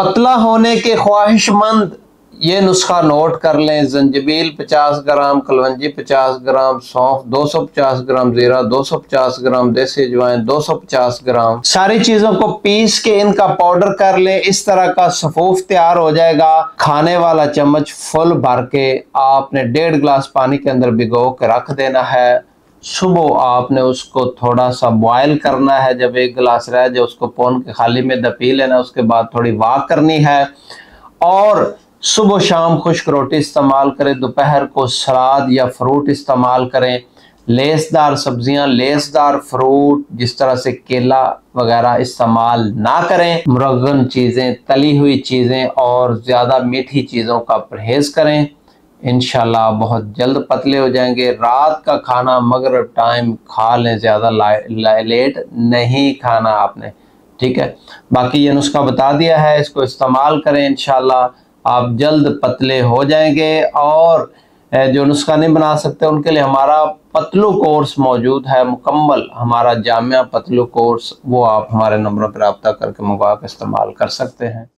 पतला होने के ख्वाहिशमंद ये नुस्खा नोट कर लें। जंजबील 50 ग्राम, कलवंजी 50 ग्राम, सौंफ 250 ग्राम, जीरा 250 ग्राम, देसी अजवाइन 250 ग्राम, सारी चीजों को पीस के इनका पाउडर कर लें। इस तरह का सफूफ तैयार हो जाएगा। खाने वाला चम्मच फुल भर के आपने 1.5 गिलास पानी के अंदर भिगो के रख देना है। सुबह आपने उसको थोड़ा सा बॉयल करना है। जब 1 गिलास रह जाए उसको पौन के खाली में पी लेना। उसके बाद थोड़ी वॉक करनी है और सुबह शाम खुश्क रोटी इस्तेमाल करें। दोपहर को सलाद या फ्रूट इस्तेमाल करें। लेसदार सब्जियां, लेसदार फ्रूट जिस तरह से केला वगैरह इस्तेमाल ना करें। मुरगन चीज़ें, तली हुई चीज़ें और ज़्यादा मीठी चीज़ों का परहेज करें। इंशाल्लाह बहुत जल्द पतले हो जाएंगे। रात का खाना मगरिब टाइम खा लें, ज़्यादा लेट नहीं खाना आपने, ठीक है। बाकी ये नुस्खा बता दिया है, इसको इस्तेमाल करें, इंशाल्लाह आप जल्द पतले हो जाएंगे। और जो नुस्खा नहीं बना सकते उनके लिए हमारा पतलू कोर्स मौजूद है, मुकम्मल हमारा जामिया पतलू कोर्स, वो आप हमारे नंबरों पर रब्ता करके मंगवा कर इस्तेमाल कर सकते हैं।